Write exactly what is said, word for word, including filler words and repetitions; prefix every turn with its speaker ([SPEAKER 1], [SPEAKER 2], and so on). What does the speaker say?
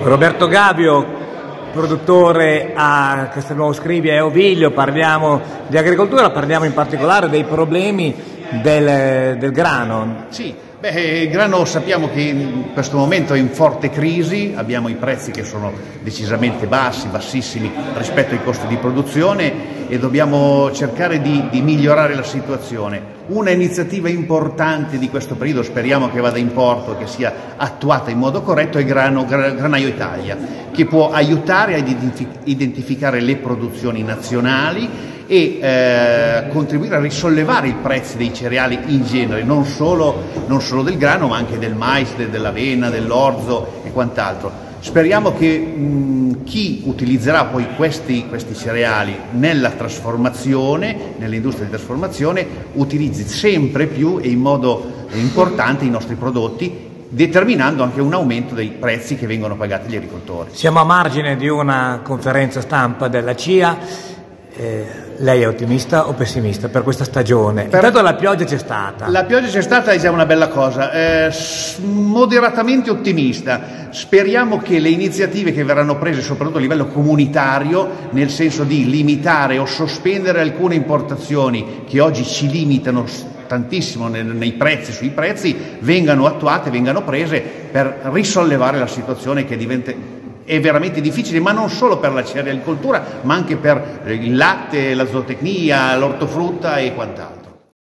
[SPEAKER 1] Roberto Gabio, produttore a Castelnuovo Scrivia e Oviglio. Parliamo di agricoltura, parliamo in particolare dei problemi del, del grano.
[SPEAKER 2] Sì, beh, il grano sappiamo che in questo momento è in forte crisi, abbiamo i prezzi che sono decisamente bassi, bassissimi rispetto ai costi di produzione e dobbiamo cercare di, di migliorare la situazione. Una iniziativa importante di questo periodo, speriamo che vada in porto e che sia attuata in modo corretto, è Grano, Granaio Italia, che può aiutare a identificare le produzioni nazionali e eh, contribuire a risollevare i prezzi dei cereali in genere, non solo, non solo del grano ma anche del mais, dell'avena, dell'orzo e quant'altro. Speriamo che mh, chi utilizzerà poi questi, questi cereali nella trasformazione, nell'industria di trasformazione, utilizzi sempre più e in modo importante i nostri prodotti, determinando anche un aumento dei prezzi che vengono pagati agli agricoltori.
[SPEAKER 1] Siamo a margine di una conferenza stampa della C I A. Eh, lei è ottimista o pessimista per questa stagione? Per... Intanto la pioggia c'è stata.
[SPEAKER 2] La pioggia c'è stata, è già una bella cosa. Eh, moderatamente ottimista. Speriamo che le iniziative che verranno prese, soprattutto a livello comunitario, nel senso di limitare o sospendere alcune importazioni che oggi ci limitano tantissimo nei, nei prezzi, sui prezzi, vengano attuate, vengano prese per risollevare la situazione che diventa... È veramente difficile, ma non solo per la cerealicoltura, ma anche per il latte, la zootecnia, l'ortofrutta e quant'altro.